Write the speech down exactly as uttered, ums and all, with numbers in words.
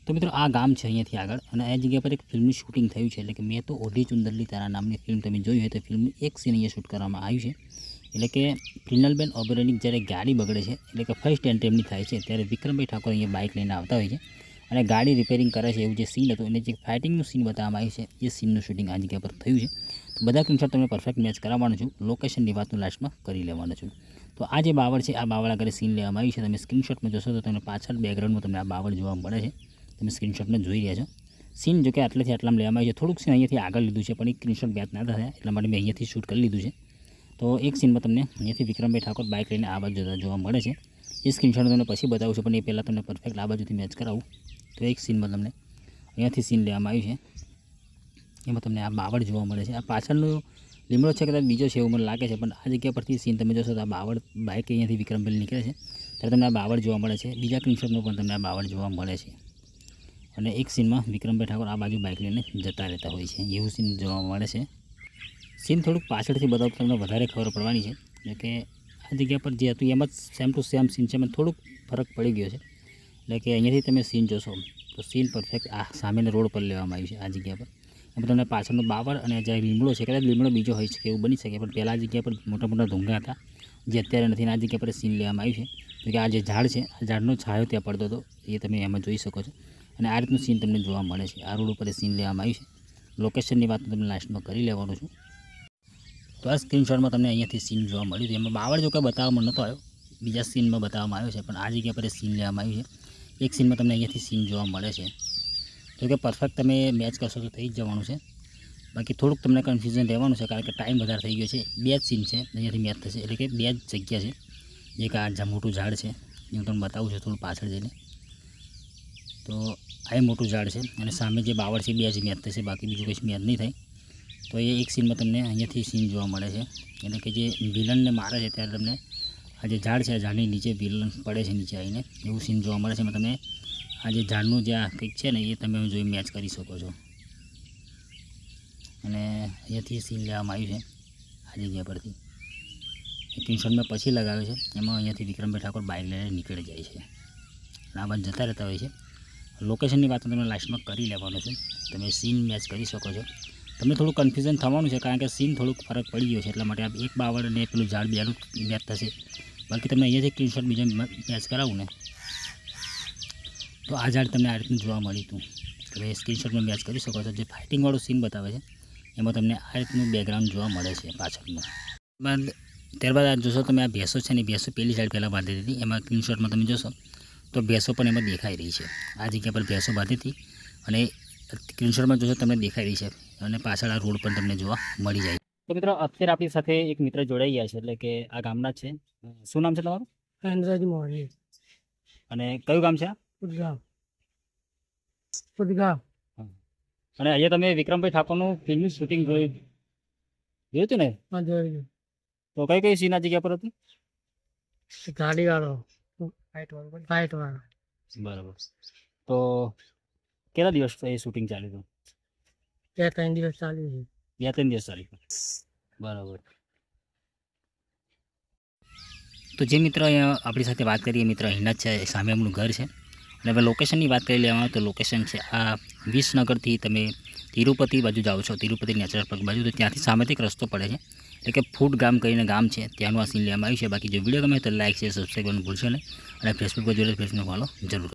तो मित्रों आ गाम है अहींयाथी आगळ अने आ जग्या पर एक फिल्मનું शूटिंग થયું છે। એટલે કે મેં તો ઓઢી ચુંદરલી તારા નામની ફિલ્મ તમે જોઈ હોય તો ફિલ્મનું એક સીન અહીંયા શૂટ કરવામાં આવ્યું છે। એટલે કે પ્રિનલબેન ઓબેરોયની જ્યારે ગાડી બગડે છે એટલે કે ફર્સ્ટ એન્ટ્રી એમની થાય છે ત્યારે વિક્રમભાઈ ઠાકોર અહીંયા બાઇક લઈને આવતા હોય છે અને ગાડી રિપેરિંગ કરે છે એવું જે સીન હતું એને જે ફાઇટિંગનું સીન બતાવવામાં આવ્યું છે એ સીનનું શૂટિંગ આ જગ્યા પર થયું છે। તો બધા સ્ક્રીનશોટ તમને પરફેક્ટ મેચ કરાવવાનું છું, લોકેશનની વાતનું લાસ્ટમાં કરી લેવાનું છું। તો આ જે બાવળ છે આ બાવળ આગળ સીન લેવામાં આવ્યું છે, તમે સ્ક્રીનશોટમાં જોશો તો તમને પાછળ બેકગ્રાઉન્ડમાં તમને આ બાવળ જોવા મળે છે। તમે સ્ક્રીનશોટમાં જોઈ રહ્યા છો સીન જો કે આટલેથી આટલામાં લેવામાં આવ્યું છે, થોડુંક સીન અહીંયાથી આગળ લીધું છે પણ એક સ્ક્રીનશોટ બેચ ના થયા એટલા માટે મેં અહીંયાથી શૂટ કરી લીધું છે। તો એક સીનમાં તમને અહીંયાથી વિક્રમભાઈ ઠાકોર બાઇક લઈને આ બાજુ જતા જોવા મળે છે। એ સ્ક્રીનશોટ તમને પછી બતાવું છું પણ એ પહેલાં તમને પરફેક્ટ આ બાજુથી મેચ કરાવું। તો એક સીનમાં તમને અહીંયાથી સીન લેવામાં આવ્યું છે, એમાં તમને આ બાવળ જોવા મળે છે। આ પાછળનો લીમડો છે કદાચ બીજો છે એવું મને લાગે છે, પણ આ જગ્યા પરથી સીન તમે જોશો તો આ બાવળ બાઇક અહીંયાથી વિક્રમભાઈ નીકળે છે ત્યારે તમને આ બાવળ જોવા મળે છે। બીજા સ્ક્રીનશોટમાં પણ તમને આ બાવળ જોવા મળે છે અને એક સીનમાં વિક્રમભાઈ ઠાકોર આ બાજુ બાઇક લઈને જતા રહેતા હોય છે એવું સીન જોવા મળે છે। સીન થોડુંક પાછળથી બતાવું તમને વધારે ખબર પડવાની છે, એટલે કે આ જગ્યા પર જે હતું એમ જ સેમ ટુ સેમ સીન છે, એમાં થોડુંક ફરક પડી ગયો છે। એટલે કે અહીંયાથી તમે સીન જોશો તો સીન પરફેક્ટ આ સામેના રોડ પર લેવામાં આવ્યું છે આ જગ્યા પર। એમાં તમને પાછળનો બાવળ અને જે લીમડો છે કદાચ લીમડો બીજો હોઈ શકે એવું બની શકે, પણ પહેલાં આ જગ્યા પર મોટા મોટા ધૂંગા હતા જે અત્યારે નથી, આ જગ્યા પર સીન લેવામાં આવ્યું છે। તો કે આ જે ઝાડ છે આ ઝાડનો છાયો ત્યાં પડતો હતો એ તમે એમાં જોઈ શકો છો અને આ રીતનું સીન તમને જોવા મળે છે। આ રોડ ઉપર સીન લેવામાં આવ્યું છે, લોકેશનની વાત તમને લાસ્ટમાં કરી લેવાનું છું। તો આ સ્ક્રીનશોટમાં તમને અહીંયાથી સીન જોવા મળ્યું હતું, એમાં બાવળ જો કંઈ બતાવવામાં નહોતો આવ્યો, બીજા સીનમાં બતાવવામાં આવ્યો છે, પણ આ જગ્યા પર સીન લેવામાં આવ્યું છે। એક સીનમાં તમને અહીંયાથી સીન જોવા મળે છે, તો કે પરફેક્ટ તમે મેચ કરશો તો થઈ જ જવાનું છે। બાકી થોડુંક તમને કન્ફ્યુઝન રહેવાનું છે કારણ કે ટાઈમ વધારે થઈ ગયો છે। બે જ સીન છે અહીંયાથી મેચ થશે, એટલે કે બે જ જગ્યા છે, એક આ મોટું ઝાડ છે એ હું તમને બતાવું છું થોડું પાછળ જઈને। તો આ મોટું ઝાડ છે અને સામે જે બાવળ છે બે જ મેચ થશે, બાકી બીજું કંઈ મેચ નહીં થાય। તો એ એક સીનમાં તમને અહીંયાથી સીન જોવા મળે છે, એટલે કે જે વિલનને મારે છે ત્યારે તમને આ જે ઝાડ છે આ ઝાડની નીચે વિલન પડે છે નીચે આવીને એવું સીન જોવા મળે છે। એમાં તમે આ જે ઝાડનું જે આ કંઈક છે ને એ તમે જોઈ મેચ કરી શકો છો અને અહીંયાથી સીન લેવામાં આવ્યું છે આ જગ્યા પરથી। સ્ક્રીનશોટ મેં પછી લગાવ્યો છે, એમાં અહીંયાથી વિક્રમભાઈ ઠાકોર બાઇક લઈને નીકળી જાય છે અને આ બાજુ જતા રહેતા હોય છે। લોકેશનની વાત તમે લાસ્ટમાં કરી લેવાનું છે, તમે સીન મેચ કરી શકો છો। તમને થોડું કન્ફ્યુઝન થવાનું છે કારણ કે સીન થોડુંક ફરક પડી ગયો છે એટલા માટે આ એક બાવળ અને પેલું ઝાડ બેનું મેચ થશે। બાકી તમને અહીંયાથી સ્ક્રીનશોટ બીજા મેચ કરાવું ને તો આ ઝાડ તમને આ રીતનું જોવા મળ્યું હતું, તમે સ્ક્રીનશોટમાં મેચ કરી શકો છો। જે ફાઇટિંગવાળું સીન બતાવે છે એમાં તમને આ રીતનું બેકગ્રાઉન્ડ જોવા મળે છે પાછળનું। બાદ ત્યારબાદ આ જોશો તમે આ ભેંસો છે ને ભેંસો પેલી સાઈડ પહેલાં બાંધી હતી, એમાં સ્ક્રીનશોટમાં તમે જોશો તો ભેંસો પણ એમાં દેખાઈ રહી છે। આ જગ્યા પર ભેંસો બાંધી હતી અને સ્ક્રીનશોટમાં જોશો તમને દેખાઈ રહી છે અને પાછળ આ રોડ પણ તમને જોવા મળી જાય। તો મિત્રો અત્યારે આપણી સાથે એક મિત્ર જોડાઈ ગયા છે, એટલે કે આ ગામના જ છે। શું નામ છે તમારું? મહેન્દ્રજી મોહની। અને કયું ગામ છે? ઉદગામ ઉદગામ। અને અહીંયા તમે વિક્રમભાઈ ઠાકોરનું ફિલ્મનું શૂટિંગ જોયું જોયું હતું ને? હા જોયું। તો કઈ કઈ સીન આ જગ્યા પર હતું? ગાડી વાળો ફાઇટ વાળો ફાઇટ વાળો બરાબર। તો કેટલા દિવસ એ શૂટિંગ ચાલ્યું હતું? બે ત્રણ દિવસ ચાલ્યું છે। બે ત્રણ દિવસ ચાલ્યું, બરાબર। તો જે મિત્ર અહીંયા આપણી સાથે વાત કરીએ મિત્ર અહીંના જ છે, સામે એમનું ઘર છે અને હવે લોકેશનની વાત કરી લેવામાં તો લોકેશન છે આ વિસનગરથી તમે તિરુપતિ બાજુ જાઓ છો, તિરુપતિ નેચરલ પાર્ક બાજુ, તો ત્યાંથી સામેથી એક રસ્તો પડે છે, એટલે કે ફૂડ ગામ કરીને ગામ છે ત્યાંનું આ સીન લેવામાં આવ્યું છે। બાકી જો વિડીયો ગમે તો લાઈક શેર સબસ્ક્રાઈબ કરવાનું ભૂલશો નહીં અને ફેસબુક પર જોડે ફેસબુક ફોલો જરૂર।